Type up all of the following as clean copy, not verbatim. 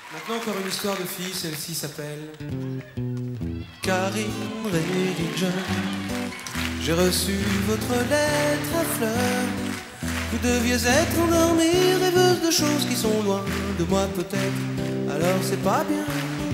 Maintenant encore une histoire de fille, celle-ci s'appelle Karine Religion. J'ai reçu votre lettre à fleurs. Vous deviez être endormie, rêveuse de choses qui sont loin de moi peut-être. Alors c'est pas bien.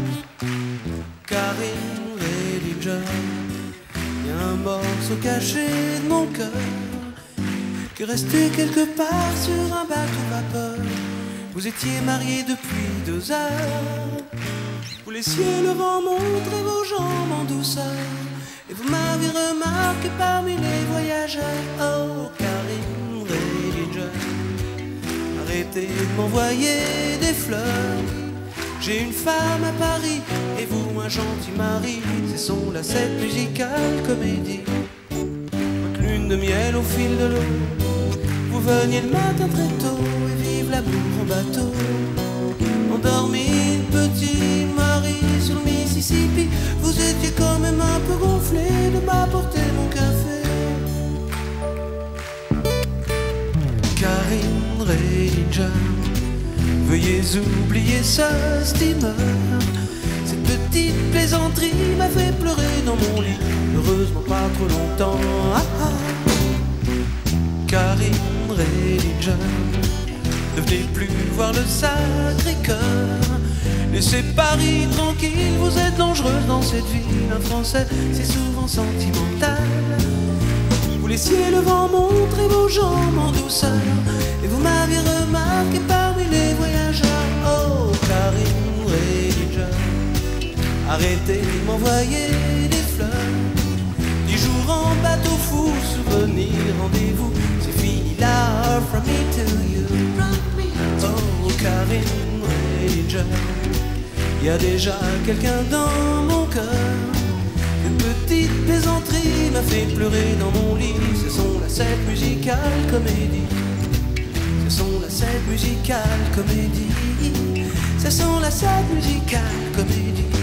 Karine Religion, y a un morceau caché de mon cœur qui est resté quelque part sur un bateau vapeur. Vous étiez mariés depuis 2 heures. Vous laissiez le vent montrer vos jambes en douceur. Et vous m'avez remarqué parmi les voyageurs. Oh, Karine Religion, arrêtez de m'envoyer des fleurs. J'ai une femme à Paris et vous un gentil mari. C'est son lacette musicale comédie. Votre lune de miel au fil de l'eau. Vous veniez le matin très tôt et vive l'amour en bateau. Endormi, petit mari sur le Mississippi. Vous étiez quand même un peu gonflé de m'apporter mon café. Karine Religion, veuillez oublier ce steamer. Cette petite plaisanterie m'a fait pleurer dans mon lit. Heureusement pas trop longtemps. Ah, ah. Karine Religion, ne venez plus voir le Sacré-Cœur. Laissez Paris tranquille, vous êtes dangereuse dans cette ville. Un Français, c'est souvent sentimental. Vous laissiez le vent montrer vos jambes en douceur. Et vous m'aviez remarqué parmi les voyageurs. Oh, Karine Religion, arrêtez de m'envoyer des fleurs. 10 jours en bateau fou, souvenirs, rendez-vous. C'est fini là, from me to you. Oh, Karine Religion, y a déjà quelqu'un dans mon cœur. Une petite plaisanterie m'a fait pleurer dans mon lit. Ce sont la scène musicale comédie. Ce sont la scène musicale comédie. Ce sont la scène musicale comédie.